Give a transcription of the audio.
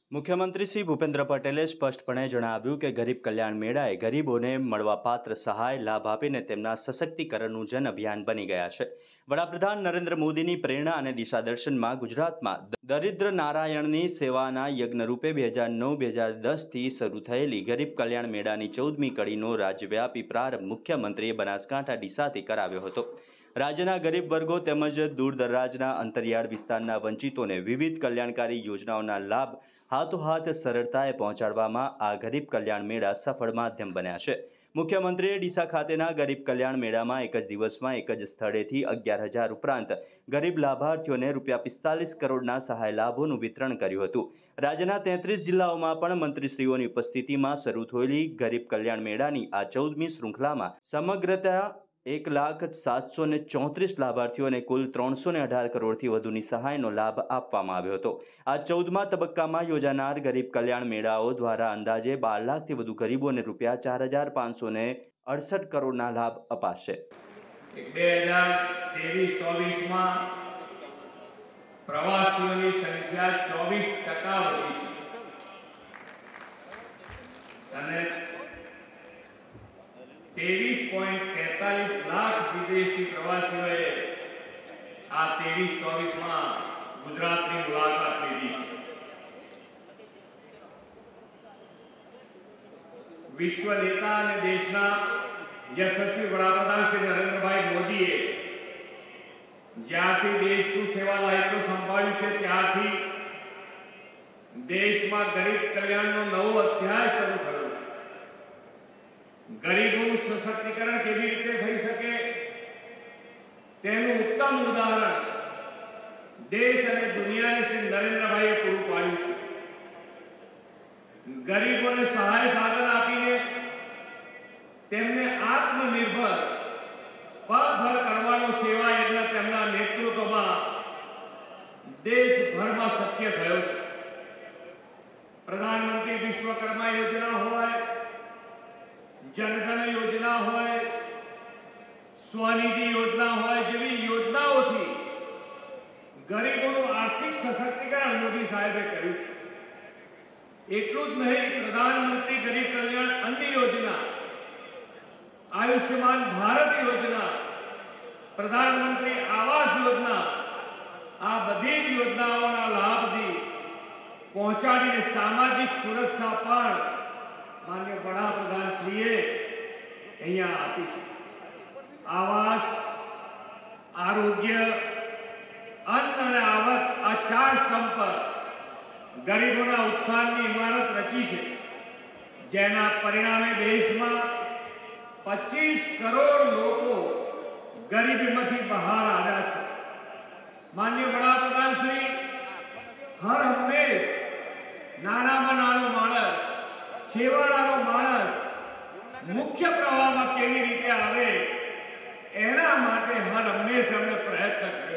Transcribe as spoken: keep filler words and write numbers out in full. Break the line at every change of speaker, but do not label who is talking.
મુખ્યમંત્રી શ્રી ભૂપેન્દ્ર પટેલે સ્પષ્ટપણે જણાવ્યું કે ગરીબ કલ્યાણ મેળાએ ગરીબોને મળવાપાત્ર સહાય લાભ આપીને તેમના સશક્તિકરણનું જન અભિયાન બની ગયા છે। વડાપ્રધાન નરેન્દ્ર મોદીની પ્રેરણા અને દિશાદર્શનમાં ગુજરાતમાં દરિદ્ર નારાયણની સેવાના યજ્ઞ રૂપે બે હજાર નવ બે હજાર દસથી શરૂ થયેલી ગરીબ કલ્યાણ મેળાની ચૌદમી કડીનો રાજ્યવ્યાપી પ્રારંભ મુખ્યમંત્રીએ બનાસકાંઠા ડીસાથી કરાવ્યો હતો। રાજ્યના ગરીબ વર્ગો તેમજ દૂરદરાજના અંતરિયાળ વિસ્તારના વંચિતોને વિવિધ કલ્યાણકારી યોજનાઓના લાભ હાથોહાથ સરળતાએ પહોંચાડવામાં આ ગરીબ કલ્યાણ મેળા સફળ માધ્યમ બન્યા છે। મુખ્યમંત્રીએ ડીસા ખાતેના ગરીબ કલ્યાણ મેળામાં એક જ દિવસમાં એક જ સ્થળેથી અગિયાર હજાર ઉપરાંત ગરીબ લાભાર્થીઓને રૂપિયા પિસ્તાલીસ કરોડના સહાય લાભોનું વિતરણ કર્યું હતું। રાજ્યના તેત્રીસ જિલ્લાઓમાં પણ મંત્રીશ્રીઓની ઉપસ્થિતિમાં શરૂ થયેલી ગરીબ કલ્યાણ મેળાની આ ચૌદમી શૃંખલામાં સમગ્રતા એક લાખ સાતસો ને ચોત્રીસ લાભાર્થીઓને કુલ ત્રણસો ને અઢાર કરોડથી વધુની સહાયનો લાભ આપવામાં આવ્યો હતો। આ ચૌદમા તબક્કામાં યોજાનાર ગરીબ કલ્યાણ મેળાઓ દ્વારા અંદાજે બાર લાખથી વધુ ગરીબોને રૂપિયા ચાર હજાર પાંચસો ને અડસઠ કરોડના લાભ અપાશે।
બે હજાર ત્રેવીસ ચોવીસમાં પ્રવાસીઓની સંખ્યા ચોવીસ ટકા વધી છે અને तेवीस पॉइंट तैतालीस लाख विदेशी प्रवासीओए आ तेवीस चौबीस में गुजरात की मुलाकात ली है। विश्व नेता और देशना यशस्वी वडाप्रधान श्री नरेंद्र भाई मोदी ज्यारथी देश को सेवा दायित्व संभाळ्युं छे त्यारथी देश में गरीब कल्याण नो नवो अध्याय शुरू थयो। गरीबों सशक्तिकरण केवी रीते थई सके तेनुं उत्तम उदाहरण देश और दुनिया ने श्री नरेंद्र भाई पूरुं पाड्युं छे। गरीबों ने सहाय साधन आपीने तेमने आत्मनिर्भर पगभर करवानो सेवा यज्ञ तेमना नेतृत्वमां देशभर में शक्य थयो छे। प्रधानमंत्री विश्वकर्मा योजना होय, जनधन योजना होय, स्वनिधि योजना होय जेवी योजनाओथी गरीबों आर्थिक सशक्तिकरण मोदी साहेबे कर्युं छे। एटલું જ नहीं, प्रधानमंत्री गरीब कल्याण अन्न योजना, आयुष्मान भारत योजना, प्रधानमंत्री आवास योजना आ बधी ज योजनाओना लाभथी पहोंचाडीने सामाजिक सुरक्षा पण माननीय वडाप्रधान श्रीए अहींया आपी छे। आवास, आरोग्य, अन्न अने आवक आ चार स्तंभ पर गरीबोना उत्थाननी इमारत रची छे, जेना परिणामे देशमां पच्चीस करोड़ लोको गरीबीमांथी बहार आव्या छे। माननीय वडाप्रधान श्री हर हमेश नानामां नानो माणस, छेवाड़ानो माणस मुख्य प्रवाह में केवी रीते आवे एना माटे हर हमेश अमने प्रयत्न कर्यो।